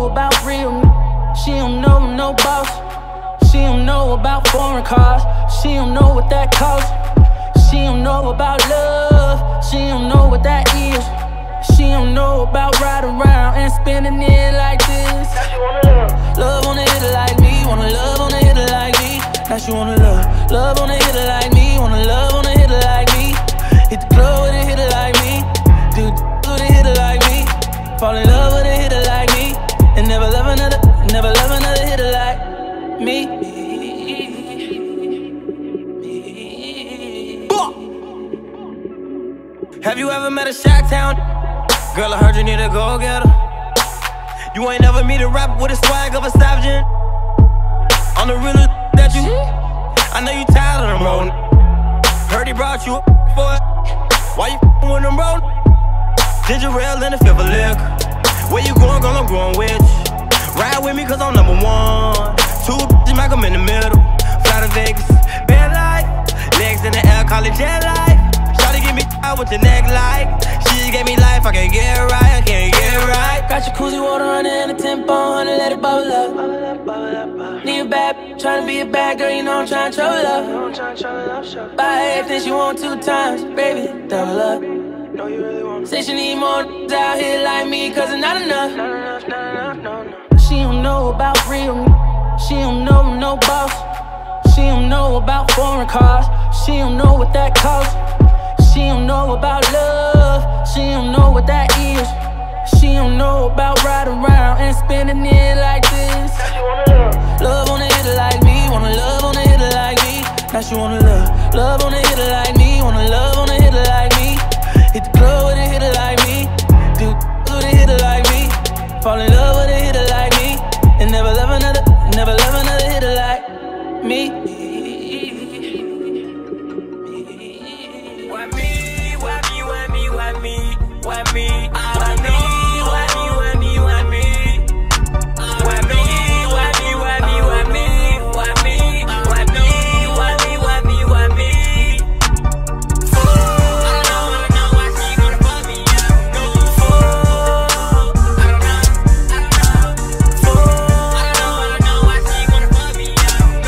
know about real. She don't know I'm no boss. She don't know about foreign cars. She don't know what that costs. She don't know about love. She don't know what that is. She don't know about riding around and spinning it like this. Now she wanna love. Love on a hitter like me. Wanna love on a hitter like me. Now she wanna love. Love on a hitter like me. Wanna love on a hitter like me. Hit the club with a hitter like me. Do with a hitter like me. Fall in love with a hitter like me. And never love another hitter like me. Have you ever met a Chi-Town? Girl, I heard you need a go-getter. You ain't never meet a rapper with a swag of a savage. On the real that you, I know you tired of them rollin'. Heard he brought you for it. Why you with them rollin'? Ginger ale in the fifth of liquor. Where you going, girl, I'm going with you. Ride with me cause I'm number one. Two bitches, make them in the middle. Fly to Vegas, bed light. Legs in the air, call it jet light. Shawty give me out with your neck light. She gave me life, I can't get it right, I can't get it right. Got your koozie water running and a tempo on it, let it bubble up. Need a bad bitch, tryna be a bad girl, you know I'm tryna show love. Buy everything she want 2 times, baby, double up. Say she need more out here like me, cause it's not enough. She don't know about real. She don't know I'm no boss. She don't know about foreign cars. She don't know what that costs. She don't know about love. She don't know what that is. She don't know about riding around and spinning it like this. Love on a hitter like me. Wanna love on a hitter like me. Now she wanna love. Love on a hitter like me. Wanna love on a hitter like me. Hit the club with a hitter like me. Do with a hitter like me. Fall in love with a hitter like me. And never love another hitter like me. Why me? Why me? Why me? Why me? Why me? Why me? Why me? Why me? Why me? Why me? Why me? Why me? Why me? Why me? Why me? Why me? Why me? Why me? I don't know why she gonna fuck me up. I don't know why she gonna fuck me up.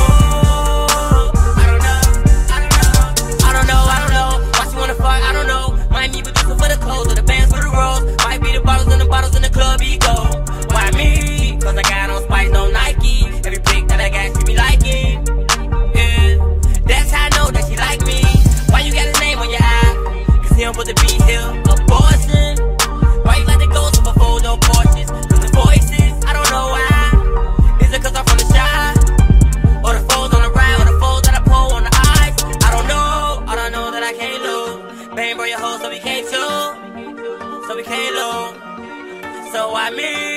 I don't know why she wanna fuck. I don't know. Might need producer for the clothes or the bands for the rolls. Might be the bottles in the club he go. Why me? Cause I got on Spice, no Nike. Every pic that I got, she be liking. Yeah, that's how I know that she like me. Why you got his name on your eye? Cause he don't put the beat here. Abortion. Why you let the ghost of a fold no Porsches? Cause the voices, I don't know why. Is it cause I'm from the shy? Or the folds on the right? Or the folds that I pull on the eyes? I don't know. All I know that I can't lose. Bang, bro, your hoe, so we can't choose. So we can't lose. So why me?